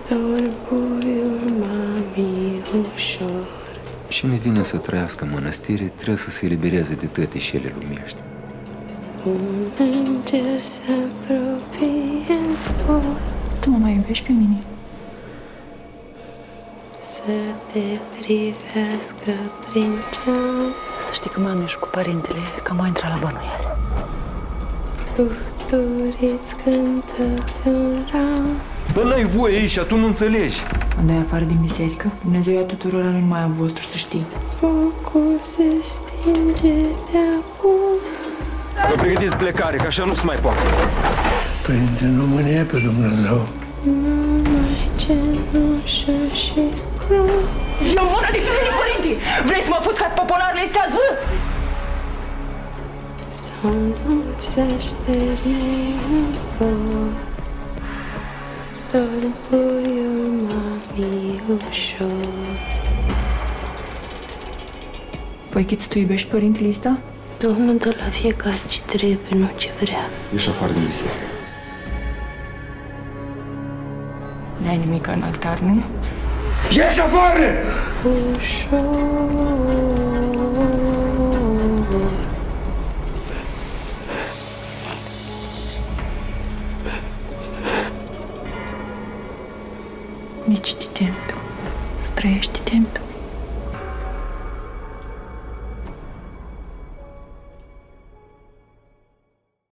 Dorboiul mamii ușor. Cine vine să trăiască în mănăstire trebuie să se elibereze de toate șele lumești. Un înger se apropie în zbor. Tu mă mai iubești pe mine? Să te privească prin ceam. Să știi că mami și cu părintele cam au intrat la bănuială. Lufturi-ți cântă pe un ram. Bă, n-ai voie aici, tu nu înțelegi. Când ai afară din biserică, Dumnezeu a tuturor nu numai a vostru, să știi. Focul se stinge de acum. Vă pregătiți plecare, că așa nu se mai poate. Părinte, nu mânie pe Dumnezeu. Numai cenușă și scrum. Eu mor de femeie, părinte! Vrei să mă fut ca popolarele astea zi? Sau nu se așterne în zbor. Dorboiul mamii ușor. Păi, Chiț, tu iubești părintele ăsta? Domnul dă la fiecare ce trebuie, nu ce vrea. Ieși afară din biserică. N-ai nimic în altar, nu? Ieși afară! Ușor. Nici de templu. Străiești templu.